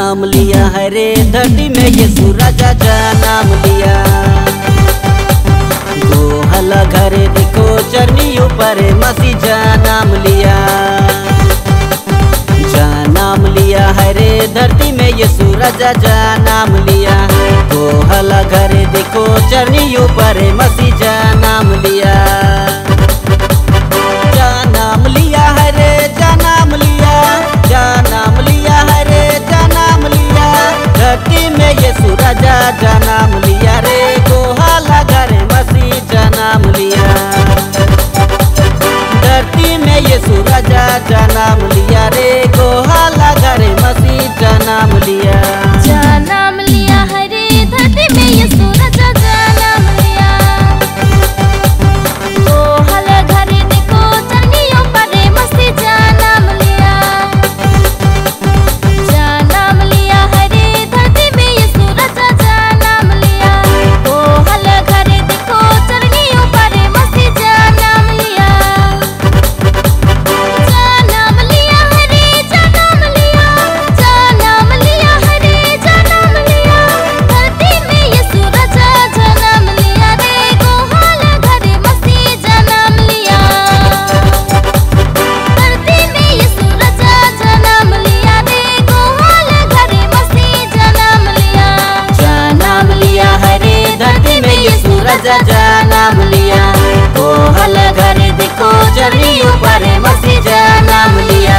जन्म लिया है रे धरती में यीशु राजा जन्म लिया। गोहला घरे देखो चरनियों पर मसीह जन्म लिया। जन्म लिया है रे धरती में यीशु राजा जन्म लिया। गोहला घरे देखो चरनियों पर मसीह जन्म लिया। जन्म लिया है रे जन्म लिया। जन्म लिया है रे जन्म लिया। धरती में यीशु राजा जन्म लिया रे। गोहला घरे मसीह जन्म लिया। धरती में यीशु राजा जन्म लिया रे। गोहला घरे मसीह जन्म लिया। जन्म लिया है रे धरती में यीशु राजा जन्म लिया। गोहला घरे देखो चरनियों पर मसीह जन्म लिया। जन्म लिया है रे धरती में यीशु राजा जन्म लिया। गोहला घरे देखो चरनियों पर मसीह जन्म लिया। जन्म लिया है रे जन्म लिया। जन्म लिया है रे जन्म लिया। धरती में यीशु राजा जन्म लिया रे। गोहला घरे मसीह जन्म लिया। धरती में यीशु राजा जन्म लिया रे। गोहला घरे मसीह जन्म लिया। जन्म लिया है रे धरती में यीशु राजा जन्म लिया। गोहला घरे देखो चरनियों पर मसीह जन्म लिया।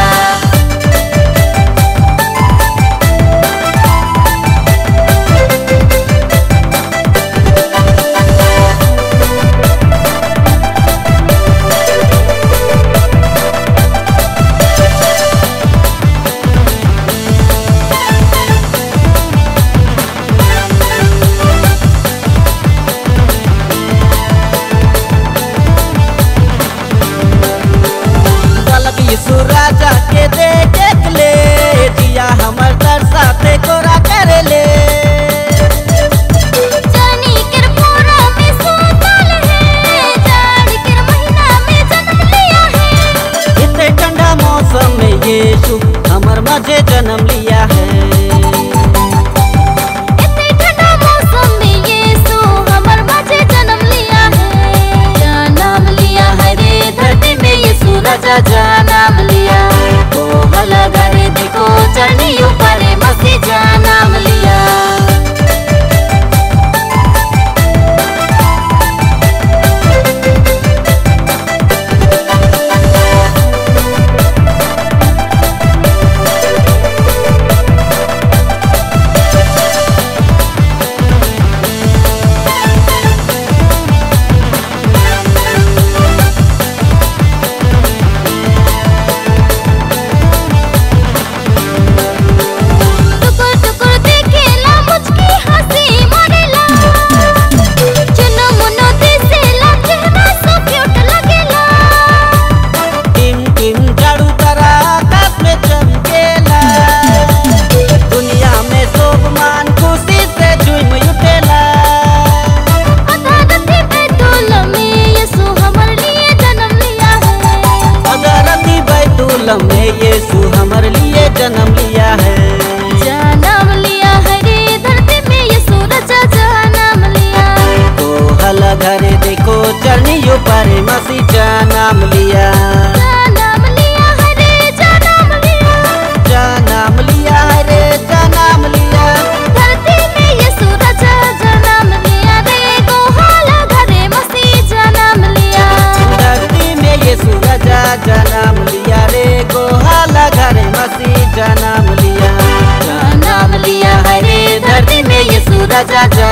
यीशु राजा के देख ले जिया हमर दर्शाते कोरा करे ले। जानी के पूरा में सुतल है। जाड़ के महीना में जन्म लिया है। इतने ठंडा मौसम में यीशु हमर मजे जन्म लिया है। इतने ठंडा मौसम में यीशु हमर मजे जन्म लिया है। जन्म लिया है रे धरती में यीशु राजा जन्म लिया। गोहला घरे देखो चरनियों पर मसीह जन्म लिया। टुकुर टुकुर देखेला मुझकी हंसी मरेला। चुनो मुनो दिसेला चेहरा सो क्यूट लगेला। टिम टिम झाड़ू करा आकाश में चमकेला। दुनिया में शोभमान खुशी से झूम उठेला। अदालती बैतूल में यीशु हमर लिए जन्म लिया है। अदालती बैतूल में यीशु हमर लिए जन्म लिया है। जन्म लिया है रे धरती में यीशु राजा जन्म लिया। गोहला घरे देखो चरनियों पर मसीह जन्म लिया। जन्म लिया है रे जन्म लिया। जन्म लिया है रे जन्म लिया। धरती में यीशु राजा जन्म लिया रे। गोहला घरे मसीह जन्म लिया। धरती में यीशु राजा जन्म लिया रे। गोहला घरे मसीह जन्म लिया। जन्म लिया है रे धरती में यीशु राजा